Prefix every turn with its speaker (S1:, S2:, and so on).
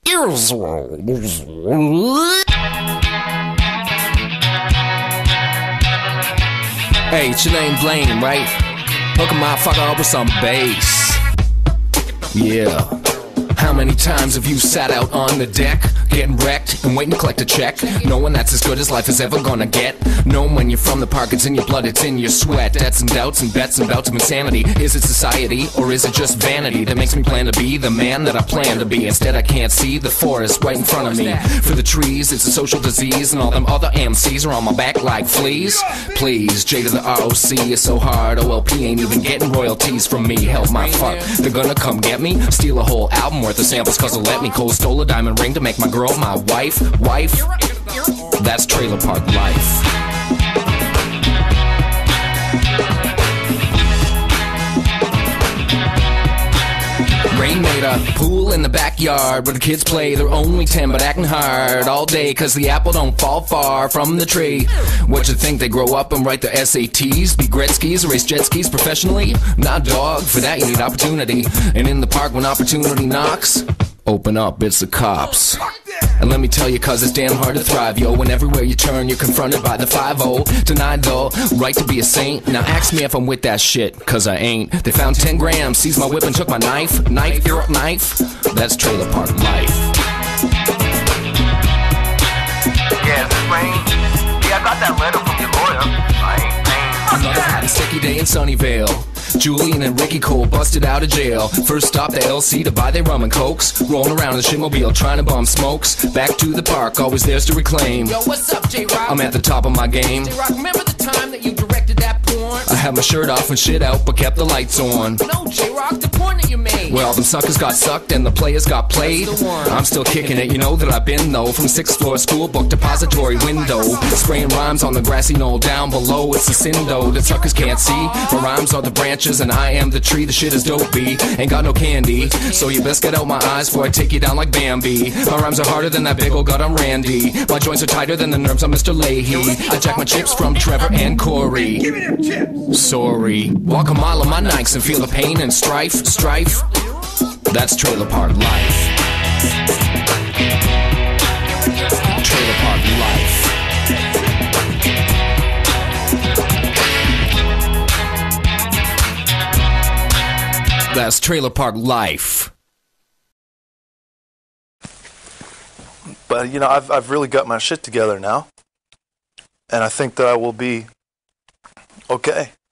S1: Hey, it's your name Blaine, right? Hook a motherfucker up with some bass. Yeah. How many times have you sat out on the deck, getting wrecked and waiting to collect a check, knowing that's as good as life is ever gonna get? Knowing when you're from the park, it's in your blood, it's in your sweat. Debts and doubts and bets and bouts of insanity. Is it society or is it just vanity that makes me plan to be the man that I plan to be? Instead I can't see the forest right in front of me. For the trees, it's a social disease, and all them other MCs are on my back like fleas. Please, J to the ROC is so hard, OLP ain't even getting royalties from me. Help my fuck, they're gonna come get me, steal a whole album worth of samples cause they'll let me. Cole stole a diamond ring to make my girl my wife. That's Trailer Park Life. Rain made a pool in the backyard where the kids play. They're only 10 but acting hard all day cause the apple don't fall far from the tree. What you think, they grow up and write their SATs, be Gretzky's, race jet skis professionally? Nah dog, for that you need opportunity. And in the park when opportunity knocks, open up, it's the cops. And let me tell you, cause it's damn hard to thrive, yo. And everywhere you turn, you're confronted by the 5-0. Denied the right to be a saint. Now ask me if I'm with that shit, cause I ain't. They found 10 grams, seized my whip and took my knife. Knife. That's Trailer Park Life.
S2: Yeah, is this Rain? Yeah, I got that letter from your lawyer. I ain't paying.
S1: Another hot and sticky day in Sunnyvale. Julian and Ricky Cole busted out of jail. First stop the LC to buy their rum and cokes. Rolling around in the shitmobile trying to bum smokes. Back to the park, always theirs to reclaim.
S3: Yo, what's up, J-Rock?
S1: I'm at the top of my game.
S3: J-Rock, remember the time that you directed that porn?
S1: I had my shirt off and shit out, but kept the lights on.
S3: No, J-Rock, the porn that you made.
S1: Well, them suckers got sucked and the players got played. I'm still kicking it, you know that I've been though. From 6th floor school book depository window. Spraying rhymes on the grassy knoll down below. It's a sin though that suckers can't see. My rhymes are the branches and I am the tree. The shit is dopey, ain't got no candy. So you best get out my eyes before I take you down like Bambi. My rhymes are harder than that big old gut I'm Randy. My joints are tighter than the nerves on Mr. Leahy. I jack my chips from Trevor and Corey.
S4: Give me them chips.
S1: Sorry. Walk a mile on my Nikes and feel the pain and strife. That's Trailer Park Life. Trailer Park Life. That's Trailer Park Life.
S5: But you know, I've really got my shit together now, and I think that I will be okay.